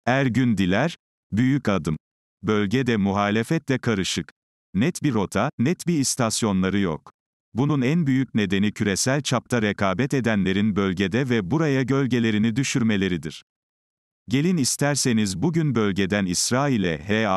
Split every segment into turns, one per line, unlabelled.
Ergün Diler, büyük adım. Bölgede muhalefetle karışık. Net bir rota, net bir istasyonları yok. Bunun en büyük nedeni küresel çapta rekabet edenlerin bölgede ve buraya gölgelerini düşürmeleridir. Gelin isterseniz bugün bölgeden İsrail'e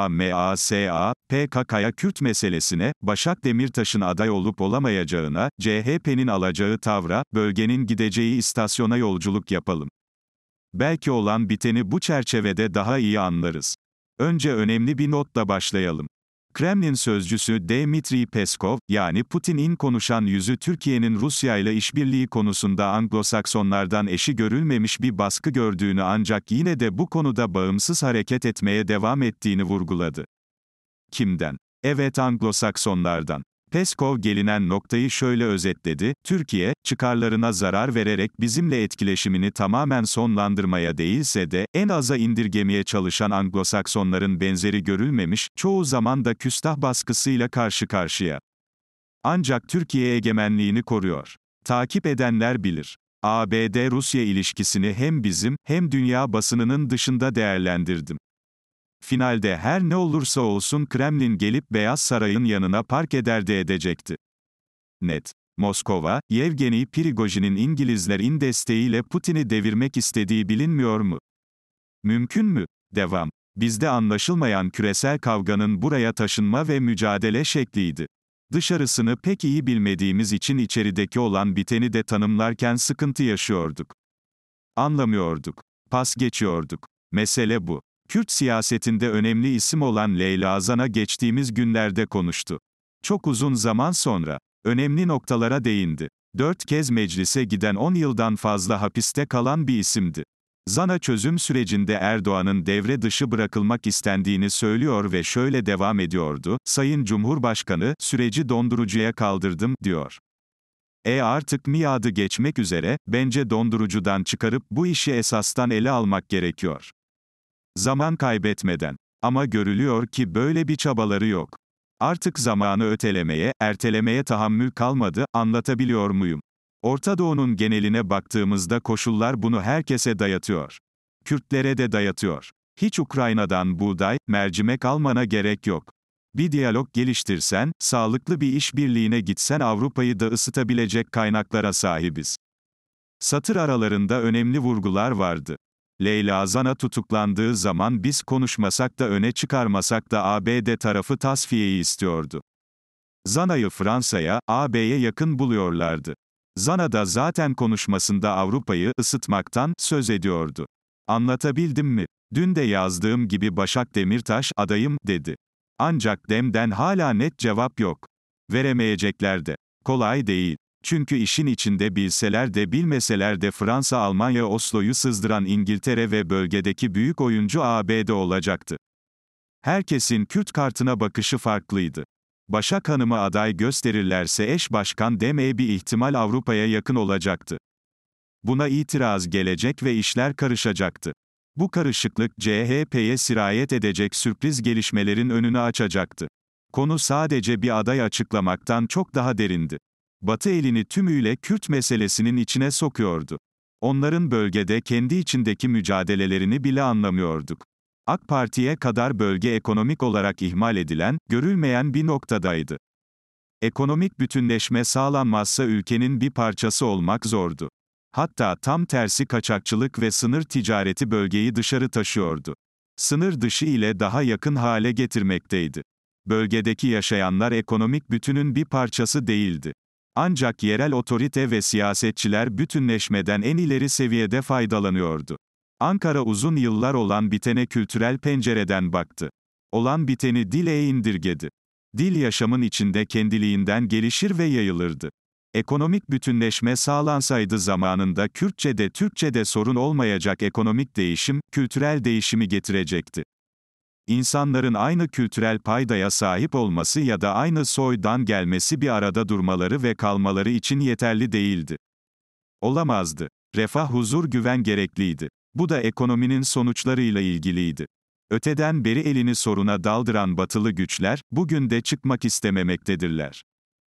HAMASA, PKK'ya Kürt meselesine, Başak Demirtaş'ın aday olup olamayacağına, CHP'nin alacağı tavra, bölgenin gideceği istasyona yolculuk yapalım. Belki olan biteni bu çerçevede daha iyi anlarız. Önce önemli bir notla başlayalım. Kremlin sözcüsü Dmitri Peskov, yani Putin'in konuşan yüzü Türkiye'nin Rusya ile işbirliği konusunda Anglo-Saksonlardan eşi görülmemiş bir baskı gördüğünü ancak yine de bu konuda bağımsız hareket etmeye devam ettiğini vurguladı. Kimden? Evet, Anglo-Saksonlardan. Peskov gelinen noktayı şöyle özetledi: Türkiye, çıkarlarına zarar vererek bizimle etkileşimini tamamen sonlandırmaya değilse de, en aza indirgemeye çalışan Anglo-Saksonların benzeri görülmemiş, çoğu zaman da küstah baskısıyla karşı karşıya. Ancak Türkiye egemenliğini koruyor. Takip edenler bilir. ABD-Rusya ilişkisini hem bizim, hem dünya basınının dışında değerlendirdim. Finalde her ne olursa olsun Kremlin gelip Beyaz Saray'ın yanına park eder de edecekti. Net. Moskova, Yevgeni Prigojin'in İngilizlerin desteğiyle Putin'i devirmek istediği bilinmiyor mu? Mümkün mü? Devam. Bizde anlaşılmayan küresel kavganın buraya taşınma ve mücadele şekliydi. Dışarısını pek iyi bilmediğimiz için içerideki olan biteni de tanımlarken sıkıntı yaşıyorduk. Anlamıyorduk. Pas geçiyorduk. Mesele bu. Kürt siyasetinde önemli isim olan Leyla Zan'a geçtiğimiz günlerde konuştu. Çok uzun zaman sonra, önemli noktalara değindi. 4 kez meclise giden 10 yıldan fazla hapiste kalan bir isimdi. Zan'a çözüm sürecinde Erdoğan'ın devre dışı bırakılmak istendiğini söylüyor ve şöyle devam ediyordu: Sayın Cumhurbaşkanı, süreci dondurucuya kaldırdım, diyor. Artık miadı geçmek üzere, bence dondurucudan çıkarıp bu işi esastan ele almak gerekiyor. Zaman kaybetmeden. Ama görülüyor ki böyle bir çabaları yok. Artık zamanı ötelemeye, ertelemeye tahammül kalmadı, anlatabiliyor muyum? Orta Doğu'nun geneline baktığımızda koşullar bunu herkese dayatıyor. Kürtlere de dayatıyor. Hiç Ukrayna'dan buğday, mercimek almana gerek yok. Bir diyalog geliştirsen, sağlıklı bir işbirliğine gitsen Avrupa'yı da ısıtabilecek kaynaklara sahibiz. Satır aralarında önemli vurgular vardı. Leyla Zana tutuklandığı zaman biz konuşmasak da öne çıkarmasak da ABD tarafı tasfiyeyi istiyordu. Zana'yı Fransa'ya, AB'ye yakın buluyorlardı. Zana da zaten konuşmasında Avrupa'yı ısıtmaktan söz ediyordu. Anlatabildim mi? Dün de yazdığım gibi Başak Demirtaş adayım dedi. Ancak Dem'den hala net cevap yok. Veremeyecekler de. Kolay değil. Çünkü işin içinde bilseler de bilmeseler de Fransa, Almanya, Oslo'yu sızdıran İngiltere ve bölgedeki büyük oyuncu ABD olacaktı. Herkesin Kürt kartına bakışı farklıydı. Başak Hanım'ı aday gösterirlerse eş başkan demeye bir ihtimal Avrupa'ya yakın olacaktı. Buna itiraz gelecek ve işler karışacaktı. Bu karışıklık CHP'ye sirayet edecek sürpriz gelişmelerin önünü açacaktı. Konu sadece bir aday açıklamaktan çok daha derindi. Batı elini tümüyle Kürt meselesinin içine sokuyordu. Onların bölgede kendi içindeki mücadelelerini bile anlamıyorduk. AK Parti'ye kadar bölge ekonomik olarak ihmal edilen, görülmeyen bir noktadaydı. Ekonomik bütünleşme sağlanmazsa ülkenin bir parçası olmak zordu. Hatta tam tersi kaçakçılık ve sınır ticareti bölgeyi dışarı taşıyordu. Sınır dışı ile daha yakın hale getirmekteydi. Bölgedeki yaşayanlar ekonomik bütünün bir parçası değildi. Ancak yerel otorite ve siyasetçiler bütünleşmeden en ileri seviyede faydalanıyordu. Ankara uzun yıllar olan bitene kültürel pencereden baktı. Olan biteni dile indirgedi. Dil yaşamın içinde kendiliğinden gelişir ve yayılırdı. Ekonomik bütünleşme sağlansaydı zamanında Kürtçe'de Türkçe'de sorun olmayacak ekonomik değişim, kültürel değişimi getirecekti. İnsanların aynı kültürel paydaya sahip olması ya da aynı soydan gelmesi bir arada durmaları ve kalmaları için yeterli değildi. Olamazdı. Refah, huzur, güven gerekliydi. Bu da ekonominin sonuçlarıyla ilgiliydi. Öteden beri elini soruna daldıran batılı güçler, bugün de çıkmak istememektedirler.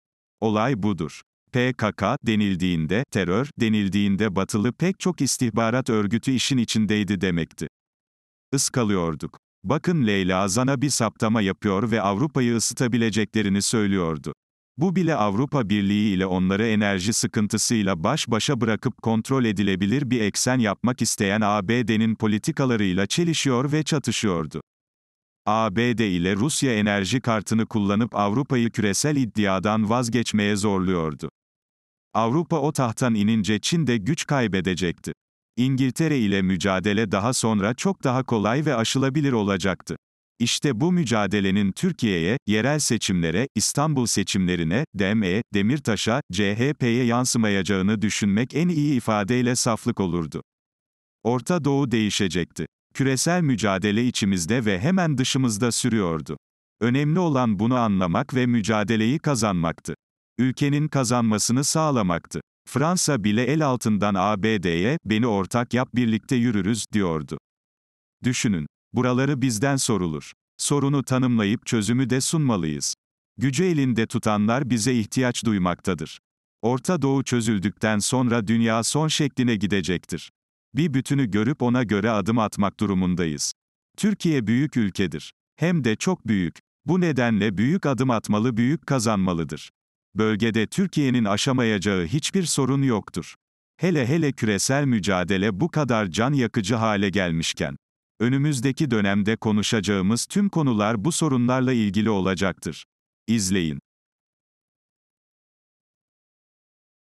Olay budur. PKK denildiğinde, terör denildiğinde batılı pek çok istihbarat örgütü işin içindeydi demekti. Iskalıyorduk. Bakın Leyla Zana bir saptama yapıyor ve Avrupa'yı ısıtabileceklerini söylüyordu. Bu bile Avrupa Birliği ile onları enerji sıkıntısıyla baş başa bırakıp kontrol edilebilir bir eksen yapmak isteyen ABD'nin politikalarıyla çelişiyor ve çatışıyordu. ABD ile Rusya enerji kartını kullanıp Avrupa'yı küresel iddiadan vazgeçmeye zorluyordu. Avrupa o tahttan inince Çin de güç kaybedecekti. İngiltere ile mücadele daha sonra çok daha kolay ve aşılabilir olacaktı. İşte bu mücadelenin Türkiye'ye, yerel seçimlere, İstanbul seçimlerine, DEM'e, Demirtaş'a, CHP'ye yansımayacağını düşünmek en iyi ifadeyle saflık olurdu. Orta Doğu değişecekti. Küresel mücadele içimizde ve hemen dışımızda sürüyordu. Önemli olan bunu anlamak ve mücadeleyi kazanmaktı. Ülkenin kazanmasını sağlamaktı. Fransa bile el altından ABD'ye, "Beni ortak yap birlikte yürürüz," diyordu. Düşünün. Buraları bizden sorulur. Sorunu tanımlayıp çözümü de sunmalıyız. Gücü elinde tutanlar bize ihtiyaç duymaktadır. Orta Doğu çözüldükten sonra dünya son şekline gidecektir. Bir bütünü görüp ona göre adım atmak durumundayız. Türkiye büyük ülkedir. Hem de çok büyük. Bu nedenle büyük adım atmalı, büyük kazanmalıdır. Bölgede Türkiye'nin aşamayacağı hiçbir sorun yoktur. Hele hele küresel mücadele bu kadar can yakıcı hale gelmişken. Önümüzdeki dönemde konuşacağımız tüm konular bu sorunlarla ilgili olacaktır. İzleyin.